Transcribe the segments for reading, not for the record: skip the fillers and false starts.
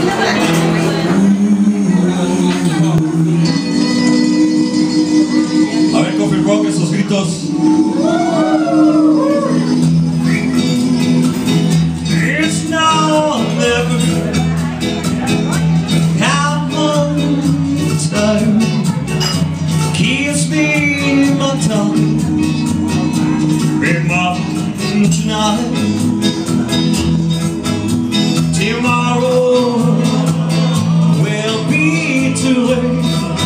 A ver, Coffee Rock, esos gritos. It's now or never. Come on, time. Kiss me, my tongue. Be mine tonight. Tomorrow will be too late.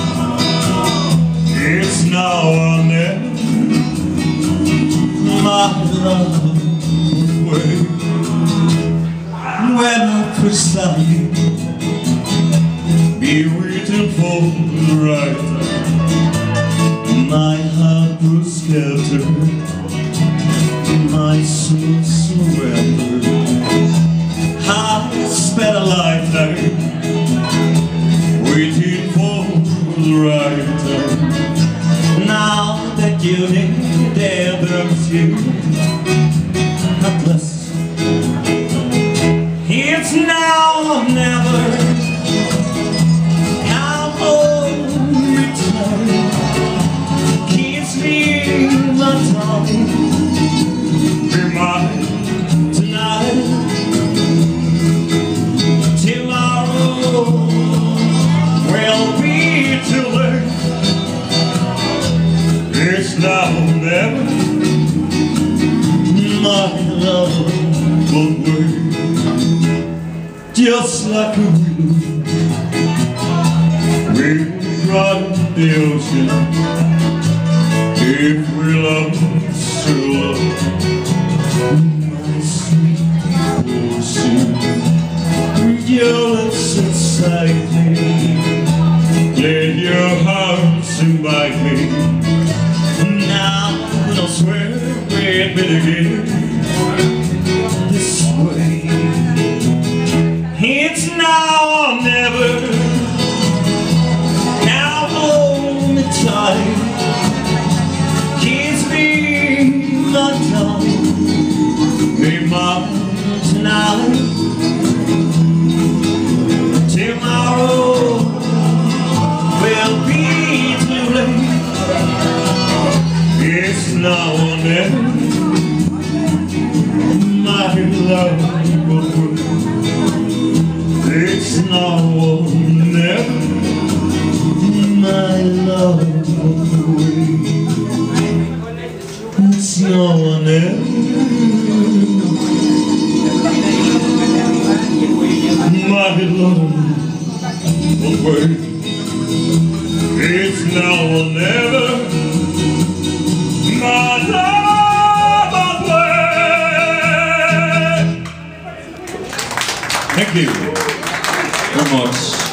It's now or never, my love wait. When I'm beside you, be waiting for the right time. My heart will scatter, my soul surrender. I spent a lifetime waiting for the right time. Now that you need there's you, God bless. It's now or never. Come home, return. Kiss me, my darling. Be mine tonight. Tomorrow will be too late. It's now or never, my love will wait. Just like a wind, we run the ocean. If we love so love, my sweet portion, your lips inside me, let your arms invite me. Now I'll swear we'd begin this way. It's now or never. Now hold me tight. Kiss me, my darling. Be mine tonight. Tomorrow will be too late. It's now or never, my love will wait. It's now or never, my love will wait. It's now or never, my love will wait. It's now or never, my love will wait. Thank you very much.